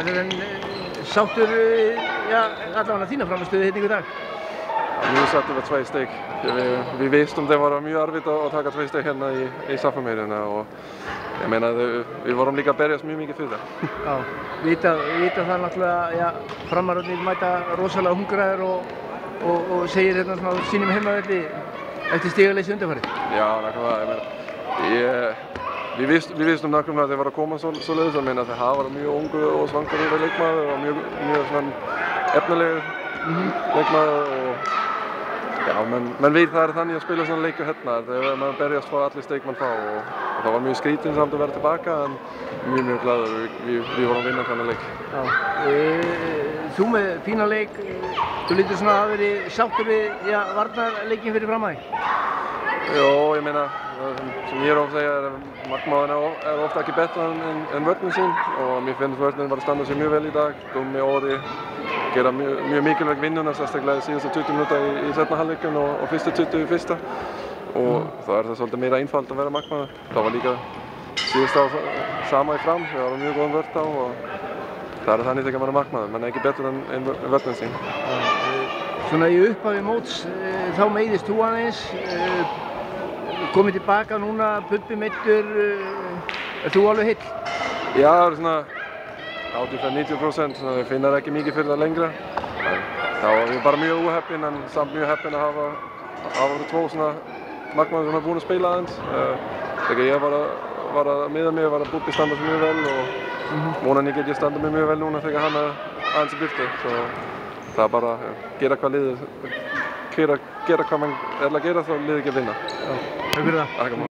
en sáttur allavega þína framistöðu hérna í dag? Mjög sáttur med 2 stig. Vi visste det var mye arbete att ta 2 steg här i straffområdena och jag menar vi var lika bergast mjög fyrir það. Já, vita það náttúrulega, framararnir mæta rosalega hungraðir og segir hérna svona sínum heimavelli eftir stigaleysi undanfarið. Ja, nákvæmlega, vi visste nákvæmlega að þeir var að koma svoleiðis, ég meina það var mjög ungu og svangur leikmaður og mjög svona efnilegur leikmaður og ja, men veit það þannig að spila svona leikur hérna, þegar man berjast for allir steg man får og það var mjög skrítin samt að vera tilbaka en mjög glaður, við vorum að vinna þannig leik. Já, þú með fína leik, þú lítur svona að veri sáttur við varnarleikin fyrir fram að þig? Já, ég meina, som ég ofta segja, markmaðurinn ofta ekki betra en vörnin sín og mér finnst vörnin var að standa sig mjög vel í dag, Gummi og Orri gera mjög mikilvæg vinnuna, sérstaklega síðustu 20 minúta í seinna hálfleikinn og fyrstu 20 í fyrsta og þá það svolítið meira einfalt að vera markmaður. Það var líka síðust á sama í fram, við varum mjög góðan vörn á og það þannig þegar maður markmaður, menn ekki betur en vörnin sín. Svona í upphafi móts, þá meiðist þú aðeins, komið tilbaka núna, Bubbi meiddur, þú alveg heill? Já, það svona 85–90%, við finnar ekki mikið fyrir það lengra. Þá var við bara mjög óheppin en samt mjög heppin að hafa 2 svona markmaður sem er búin að spila aðeins. Þegar ég var að miða mig var að Bubbi standa sig mjög vel og vonandi get ég standa mig mjög vel núna þegar hann aðeins í burtu. Så það er bara gera hvað liðið, gera hvað mann er að gera þá liðið ekki að vinna. Takk fyrir það.